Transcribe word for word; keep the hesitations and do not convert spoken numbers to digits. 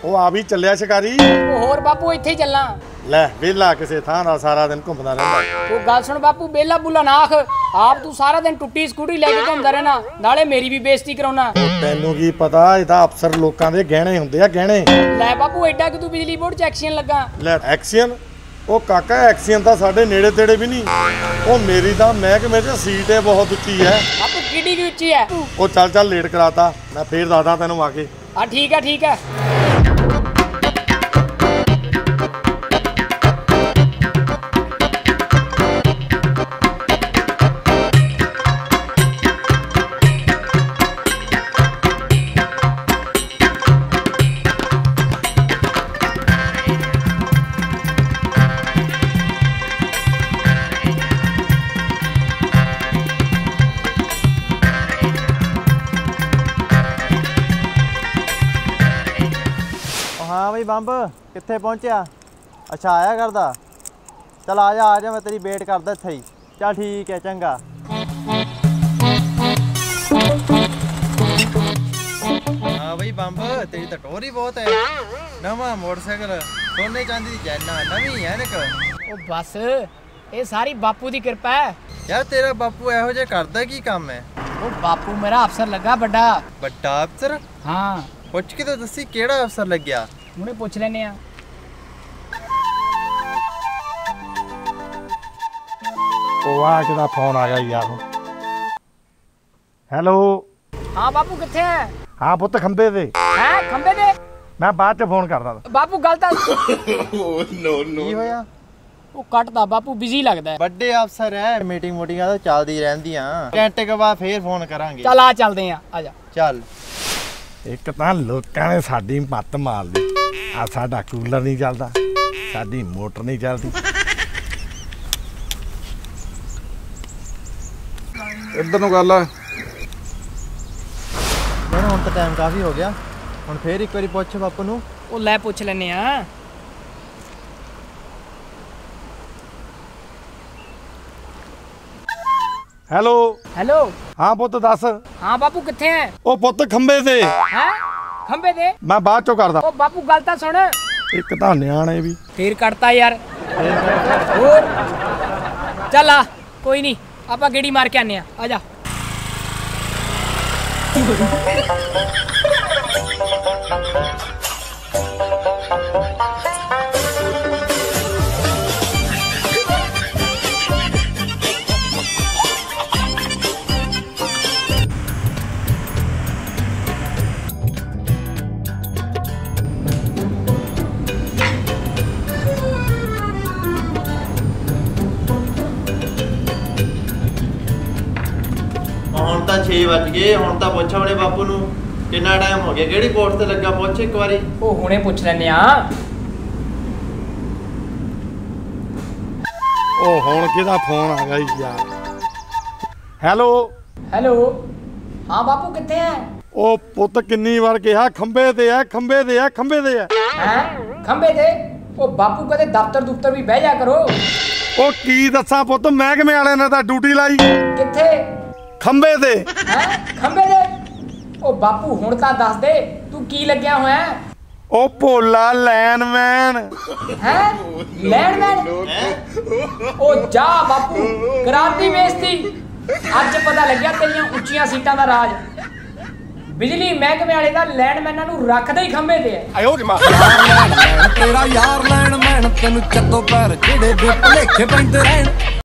ਉਹ ਆ ਵੀ ਚੱਲਿਆ ਸ਼ਿਕਾਰੀ। ਉਹ ਹੋਰ ਬਾਪੂ ਇੱਥੇ ਹੀ ਚੱਲਾਂ। ਲੈ ਵਿਹਲਾ ਕਿਸੇ ਥਾਂ ਦਾ ਸਾਰਾ ਦਿਨ ਘੁੰਮਦਾ ਰਹਿੰਦਾ। ਉਹ ਗੱਲ ਸੁਣ ਬਾਪੂ, ਬੇਲਾ ਬੁਲਾ ਨਾ ਆਖ। ਆਪ ਤੂੰ ਸਾਰਾ ਦਿਨ ਟੁੱਟੀ ਸਕੂਟਰੀ ਲੈ ਕੇ ਘੁੰਮਦਾ ਰਹਿਣਾ, ਨਾਲੇ ਮੇਰੀ ਵੀ ਬੇਇੱਜ਼ਤੀ ਕਰਾਉਣਾ। ਤੈਨੂੰ ਕੀ ਪਤਾ, ਇਹ ਤਾਂ ਅਫਸਰ ਲੋਕਾਂ ਦੇ ਗਹਿਣੇ ਹੁੰਦੇ ਆ, ਗਹਿਣੇ। ਲੈ ਬਾਪੂ ਐਡਾ ਕਿ ਤੂੰ ਬਿਜਲੀ ਬੋਰਡ 'ਚ ਐਕਸ਼ਨ ਲੱਗਾ। ਲੈ ਐਕਸੀਅਨ? ਉਹ ਕਾਕਾ ਐਕਸੀਅਨ ਤਾਂ ਸਾਡੇ ਨੇੜੇ ਤੇੜੇ ਵੀ ਨਹੀਂ। ਉਹ ਮੇਰੀ ਤਾਂ ਮਹਿਕਮੇ 'ਚ ਸੀਟ ਹੈ ਬਹੁਤ ਉੱਚੀ ਹੈ। ਬਾਪੂ ਕਿੱਡੀ ਕੀ ਉੱਚੀ ਹੈ? ਉਹ ਚੱਲ ਚੱਲ ਲੇਟ ਕਰਾਤਾ, ਮੈਂ ਫੇਰ ਦੱਸਦਾ ਤੈਨੂੰ ਆ ਕੇ। ਆ ਠੀਕ ਹੈ ਠੀਕ ਹੈ। हाँ बई बंब कित्थे पहुंचया? अच्छा आया करदा, चल आ जा आ जा, मैं तेरी वेट करदा इत्थे ही। चल ठीक है चंगा। हाँ बई बंब तेरी तो टोरी बहुत है। नवा मोटरसाइकिल सोने चांदी दी चैना नवी है निक। ओ बस ये सारी बापू दी कृपा है। यार तेरा बापू इहो जिहा करदा की काम है? ओ बापू मेरा अफसर लगा बड़ा। बड़ा अफसर? हाँ पुछ के तो दसी केड़ा अफसर लग गया? हुणे पुछ लेने आ। ਉਹ ਆ ਕਿਹਦਾ ਫੋਨ ਆ ਗਿਆ ਯਾਰ। ਹੈਲੋ। हाँ बापू कित्थे है? ਹਾਂ ਪੁੱਤ ਖੰਬੇ ਤੇ। हैं खंबे दे? ਮੈਂ ਬਾਅਦ ਚ ਫੋਨ ਕਰਦਾ। बापू गल तां ਕੀ ਹੋਇਆ? ਉਹ ਕੱਟਦਾ ਬਾਪੂ, ਬਿਜ਼ੀ ਲੱਗਦਾ ਹੈ। ਵੱਡੇ ਅਫਸਰ ਹੈ, ਮੀਟਿੰਗ ਮੋਟਿੰਗਾਂ ਤਾਂ ਚੱਲਦੀ ਰਹਿੰਦੀਆਂ। ਘੰਟੇ ਕੇ ਬਾਅਦ ਫੇਰ ਫੋਨ ਕਰਾਂਗੇ। ਚੱਲ ਆ ਚੱਲਦੇ ਆ, ਆ ਜਾ। ਚੱਲ। ਇੱਕ ਤਾਂ ਲੋਕਾਂ ਨੇ ਸਾਡੀ ਮੱਤ ਮਾਰ ਲਈ। ਆ ਸਾਡਾ ਕੂਲਰ ਨਹੀਂ ਚੱਲਦਾ, ਸਾਡੀ ਮੋਟਰ ਨਹੀਂ ਚੱਲਦੀ। ਇੱਧਰ ਨੂੰ ਗੱਲ ਆ। ਯਾਰ ਹੁਣ ਤਾਂ ਟਾਈਮ ਕਾਫੀ ਹੋ ਗਿਆ, ਹੁਣ ਫੇਰ ਇੱਕ ਵਾਰੀ ਪੁੱਛ ਬਾਪੂ ਨੂੰ। ਉਹ ਲੈ ਪੁੱਛ ਲੈਨੇ ਆ। ਹੈਲੋ। ਹੈਲੋ। ਹਾਂ ਪੁੱਤ ਦੱਸ। हाँ बापू कित्थे है? ਉਹ ਪੁੱਤ ਖੰਬੇ ਤੇ। हैं खंबे दे? ਮੈਂ ਬਾਅਦ ਚੋਂ ਕਰਦਾ। ओ बापू गल तां सुन। ਇੱਕ ਤਾਂ ਨਿਆਣੇ ਵੀ। फिर कटता यार। और चल आ, कोई नहीं आपां गेड़ी मार के आने आ जा। ਹੁਣ ਤਾਂ ਛੇ ਵੱਜ ਗਏ, ਹੁਣ ਤਾਂ ਪੁੱਛ ਆਪਣੇ ਬਾਪੂ ਨੂੰ ਕਿੰਨਾ ਟਾਈਮ ਹੋ ਗਿਆ, ਕਿਹੜੀ ਪੋਸਟ ਤੇ ਲੱਗਾ, ਪੁੱਛ ਇੱਕ ਵਾਰੀ। ओ हुणे पुछ लेने आ। ਉਹ ਹੁਣ ਕਿਹਦਾ ਫੋਨ ਆ ਗਿਆ ਯਾਰ। ਹੈਲੋ। हेलो। हाँ बापू कित्थे है? ਉਹ ਪੁੱਤ ਕਿੰਨੀ ਵਾਰ ਕਿਹਾ ਖੰਬੇ ਤੇ ਆ, ਖੰਬੇ ਤੇ ਆ, ਖੰਬੇ ਤੇ ਆ। हैं खंबे दे? ओ बापू कदे दफ्तर दुफ्तर भी बह जा करो। ਉਹ ਕੀ ਦੱਸਾਂ ਪੁੱਤ, ਮਹਿਕਮੇ ਵਾਲਿਆਂ ਨੇ ਤਾਂ ਡਿਊਟੀ ਲਾਈ कित्थे? ਖੰਬੇ ਤੇ। हैं खंबे दे? ओ बापू हुण तां दस दे तू की लग्या होया है? ਉਹ ਭੋਲਾ ਲੈਨਮੈਨ। हैं लैंडमैन? ओ जा बापू कराती बेइज्जती। ਅੱਜ ਪਤਾ ਲੱਗਿਆ ਤੇਰੀਆਂ ਉੱਚੀਆਂ ਸੀਟਾਂ ਦਾ ਰਾਜ। ਬਿਜਲੀ ਮਹਿਕਮੇ ਵਾਲੇ ਦਾ ਲੈਂਡਮੈਨਾਂ ਨੂੰ ਰੱਖਦੇ ਹੀ ਖੰਭੇ ਤੇ ਹੈ। ਆਇਓ ਜਮਾ ਤੇਰਾ ਯਾਰ ਲੈਣ ਮੈਨ ਤੈਨੂੰ ਚੱਤੋ ਪੈਰ ਜਿਹੜੇ ਦੇ ਭਲੇਖੇ ਪੈਂਦੇ ਰਹਿਣ।